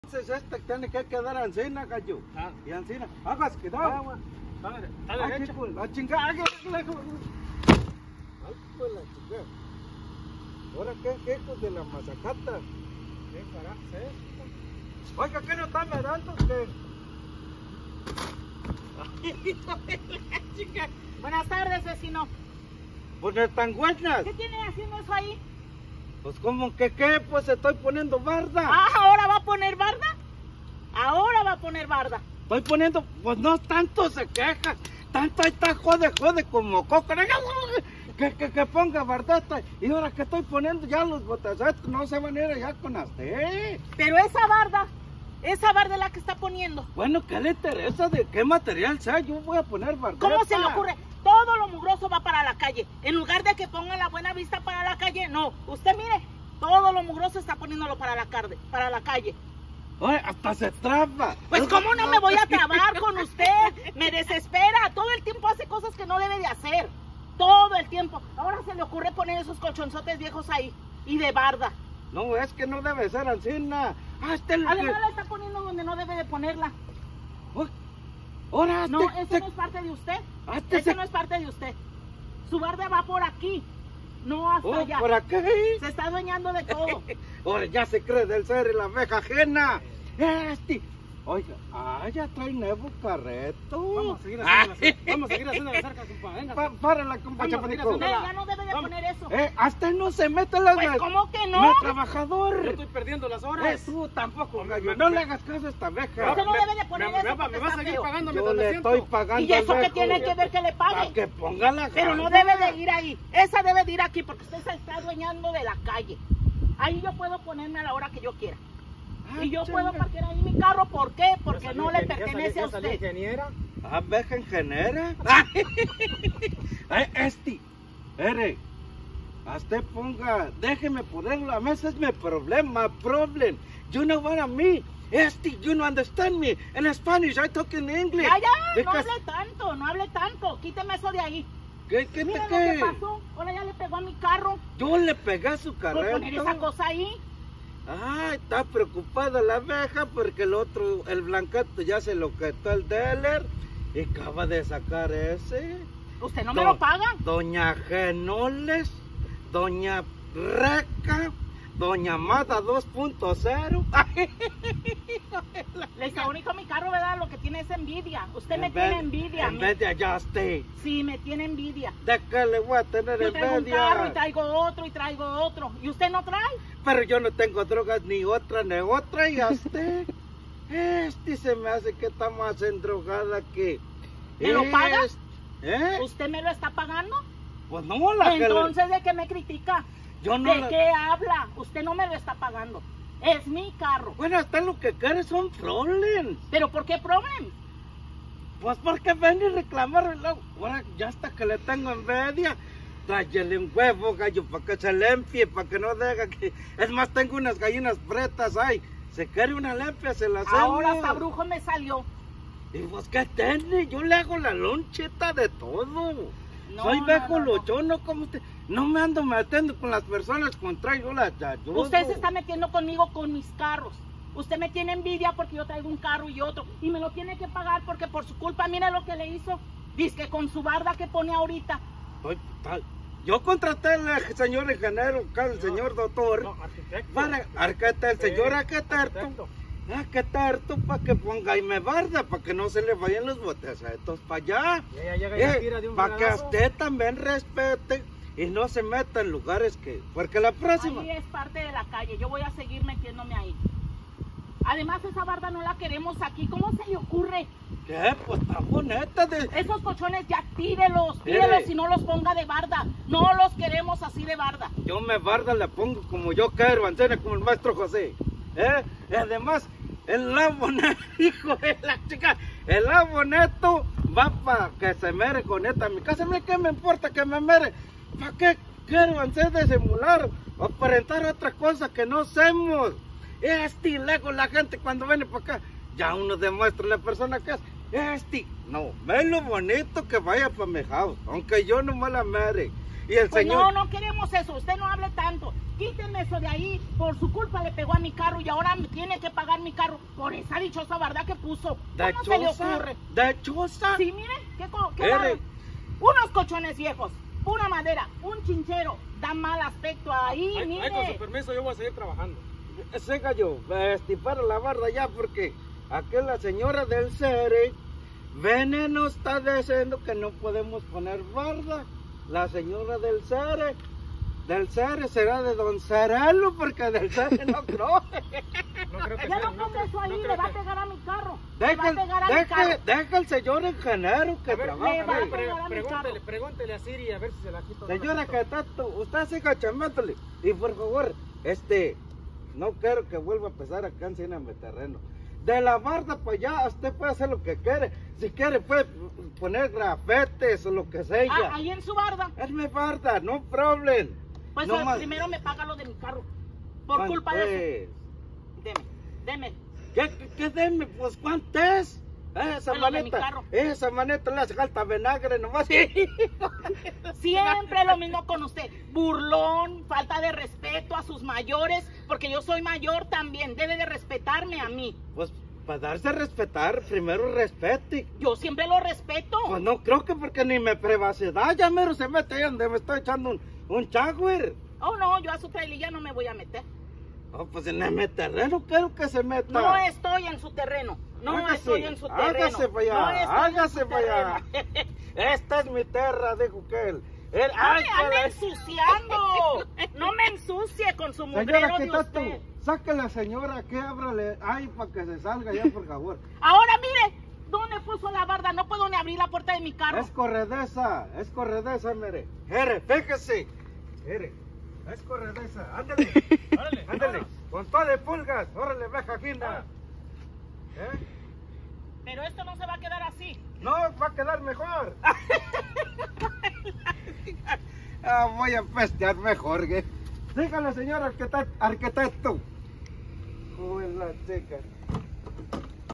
Entonces tiene que quedar encina, gallo. Y encina. Hagas que no. Dale derecha. La chingada. Ay, pues la chingada. Ahora qué hijos de la mazacata. ¿Qué carajo es esto? Oiga, ¿qué no están dando? Buenas tardes, vecino. Pues no están buenas. ¿Qué tiene haciendo eso ahí? Pues como que qué, pues estoy poniendo barda. Ah, ¿ahora va a poner barda? Ahora va a poner barda. Estoy poniendo, pues no tanto se queja. Tanto ahí está jode como coco. Que ponga bardata. Y ahora que estoy poniendo ya los botacetos, no se van a ir allá con usted. Pero esa barda es la que está poniendo. Bueno, ¿qué le interesa de qué material sea? Yo voy a poner bardata. ¿Cómo se le ocurre? Todo lo mugroso va para la calle. En lugar de que ponga la buena vista para la calle, no. Usted mire, todo lo mugroso está poniéndolo para la calle. Oye, hasta se traba. Pues cómo no me voy a trabar con usted. Me desespera. Todo el tiempo hace cosas que no debe de hacer. Todo el tiempo. Ahora se le ocurre poner esos colchonzotes viejos ahí. Y de barda. No, es que no debe ser encina. Además la está poniendo donde no debe de ponerla. Ahora, no, eso no es parte de usted. Eso no es parte de usted. Su barda va por aquí, no hasta allá. ¿Por aquí? Se está adueñando de todo. Ahora ya se cree del ser y la abeja ajena. Oiga, ya trae nuevo carreto. Vamos a seguir haciendo la cerca, compa. Venga. Párala, compa, chapanico. Ya no debe de poner eso. Hasta no se mete las Pues, ¿cómo que no? No, trabajador. Yo estoy perdiendo las horas. Tú tampoco, gallo. No le hagas caso a esta abeja. Usted no debe de poner eso. Me va a seguir pagando Yo mientras me le siento. estoy pagando. ¿Y eso al qué viejo tiene que ver que le para pague? que ponga la Pero no gana. debe de ir ahí. Esa debe de ir aquí porque usted se está adueñando de la calle. Ahí yo puedo ponerme a la hora que yo quiera. Y yo puedo parquear ahí mi carro, ¿por qué? Porque no le pertenece a usted. Ingeniera. Abeja ingeniera. Usted ponga, déjeme ponerlo, a veces es mi problema, You know what I mean? You don't understand me. In Spanish, I talk in English. Ya, no hable tanto, quíteme eso de ahí. ¿Qué Mira lo que pasó, ahora ya le pegó a mi carro. Yo le pegué a su Por carreta. poner esa cosa ahí. Está preocupada la abeja porque el blanqueto ya se lo quitó el dealer y acaba de sacar ese. ¿Usted no me lo paga? Doña Genoles, Doña Reca, Doña Mata 2.0. Le saborizó mi carro, ¿verdad? Lo que tiene es envidia. Usted me tiene envidia. Envidia ya usted. Sí, me tiene envidia. ¿De qué le voy a tener Yo traigo un carro y envidia? traigo otro. ¿Y usted no trae? Pero yo no tengo drogas ni otra, y a usted. Se me hace que está más endrogada que... ¿Me lo paga? ¿Usted me lo está pagando? Pues no, la Entonces, ¿de qué me critica? Yo no ¿De qué habla? Usted no me lo está pagando. Es mi carro. Bueno, hasta lo que quiere son problemas. ¿Pero por qué problemas? Pues porque ven y reclamar. Ahora ya hasta que le tengo envidia. Tráyele un huevo, gallo, para que se limpie, para que no deja que... Es más, tengo unas gallinas pretas ahí. Se quiere una limpia, se las hacemos. Ahora hasta brujo me salió. Y pues, ¿qué tiene? Yo le hago la loncheta de todo. Soy viejo luchón, como usted. No me ando metiendo con las personas contra yo las ayudo. Usted se está metiendo conmigo con mis carros. Usted me tiene envidia porque yo traigo un carro y otro. Y me lo tiene que pagar porque por su culpa, mire lo que le hizo. Dice que con su barda que pone ahorita. Yo contraté al señor ingeniero, el señor doctor. No, arquitecto. El señor arquitecto. Arquitecto para que ponga y me barda, para que no se le vayan los botecitos para allá. Y ella llega y la tira de un para que fregazo. usted también respete y no se meta en lugares que... Porque la próxima... Ahí es parte de la calle, yo voy a seguir metiéndome ahí. Además esa barda no la queremos aquí, ¿cómo se le ocurre? ¿Qué? Pues está bonita de... Esos colchones ya tírelos y no los ponga de barda. No los queremos así de barda. Yo me barda la pongo como yo quiero, encena como el maestro José. Y además, el aboneto, hijo de la chica, el aboneto va para que se mere con esta mi casa. Mira, ¿qué me importa que me mere? ¿Para qué quiero hacer de simular o aparentar otra cosa que no hacemos? Y luego la gente cuando viene para acá, ya uno demuestra a la persona que es. No, ve lo bonito que vaya para mi house, aunque yo no me la mere. Y el Pues señor... no queremos eso, usted no hable tanto. Quítenme eso de ahí, por su culpa le pegó a mi carro y ahora me tiene que pagar mi carro por esa dichosa barda que puso. ¿Cómo se le ocurre? ¿De choza? Sí, mire, qué barda. Unos colchones viejos, pura madera, un chinchero, da mal aspecto ahí, mire. Ay, con su permiso, yo voy a seguir trabajando. Ese gallo, para la barda ya, porque aquí la señora del Cere veneno está diciendo que no podemos poner barda. La señora del Cere será de Don Cerelo, porque del Cere no creo. No creo que Ya sea, no ponga eso ahí, creo le va a que- pegar a mi carro. Le va a pegar a mi carro. Deja el señor ingeniero que A ver, trabaja. le va a ahí. pegar a mi pregúntele a Siri a ver si se la quito. Señora, que tanto, usted siga chamándole. Y por favor, no quiero que vuelva a pesar acá en mi terreno. De la barda para allá, usted puede hacer lo que quiere. Si quiere, puede poner grafetes o lo que sea. Ahí en su barda. Es mi barda, no problem. Pues No más. primero me paga lo de mi carro. Por culpa de eso. Deme. ¿Qué deme? Pues, ¿cuánto es? Esa Lo de mi maneta, carro. esa maneta le hace falta vinagre nomás. Siempre lo mismo con usted. Burlón, falta de respeto a sus mayores, porque yo soy mayor también. Debe de respetarme a mí. Pues, para darse a respetar, primero respete. Yo siempre lo respeto. Pues no creo que porque ni me privacidad, ya mero se mete ahí donde me estoy echando un chagüir. Oh, no, yo a su traililla no me voy a meter. Oh, pues en mi terreno quiero que se meta. No estoy en su terreno. No Hágase, estoy en su terreno. Hágase para allá, No estoy en hágase su para allá. terreno. Esta es mi tierra, dijo que él. ¡Ay, anda ensuciando! No me ensucie con su Señora, mugrero ¿qué de tanto? usted. Saque la señora, que ábrale ahí para que se salga ya, por favor. Ahora mire, ¿dónde puso la barda? No puedo ni abrir la puerta de mi carro. Es corredeza, mire. Jere, fíjese. Jere, es corredeza. Ándale, Órale, ándale. Con todo de pulgas. Órale, veja fina. Pero esto no se va a quedar así. No, va a quedar mejor. Voy a pestear mejor, ¿qué? Dígale, señor arquitecto. Joder, la chica.